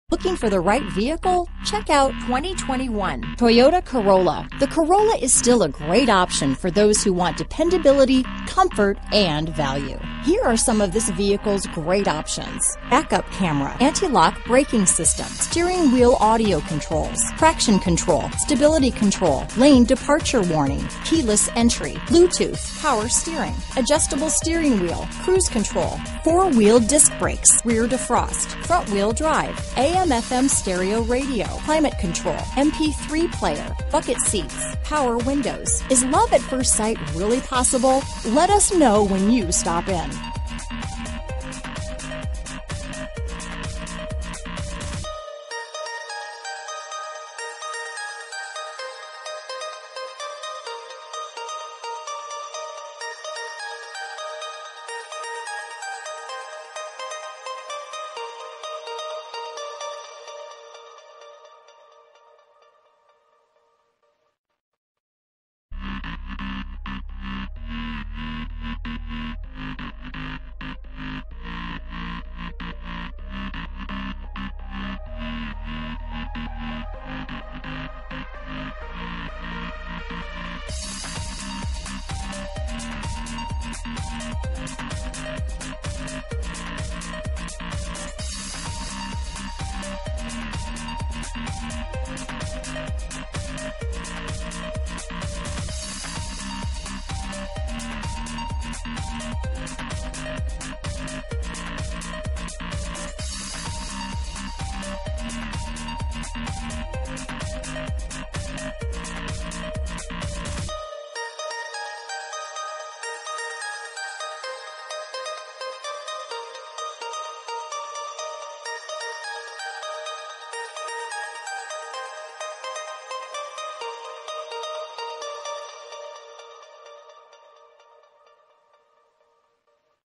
Looking for the right vehicle? Check out 2021 Toyota Corolla. The Corolla is still a great option for those who want dependability, comfort, and value. Here are some of this vehicle's great options: backup camera, anti-lock braking system, steering wheel audio controls, traction control, stability control, lane departure warning, keyless entry, Bluetooth, power steering, adjustable steering wheel, cruise control, four-wheel disc brakes, rear defrost, front-wheel drive, AM/FM stereo radio, climate control, MP3 player, bucket seats, power windows. Is love at first sight really possible? Let us know when you stop in.